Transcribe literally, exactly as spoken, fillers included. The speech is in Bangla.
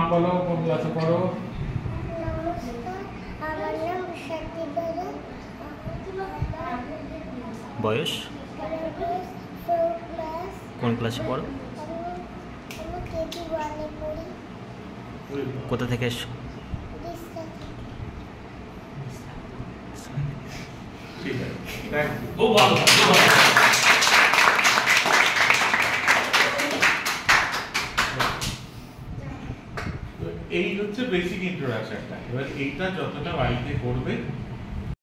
বলো, কোন ক্লাসে পড়ো? বয়স? কোন ক্লাসে পড়ো? কোথা থেকে এসো? ঠিক আছে, থ্যাংক ইউ, খুব ভালো, খুব ভালো। এই হচ্ছে বেসিক ইন্ট্রোডাকশনটা। এবার এইটা যতটা বাড়িতে করবে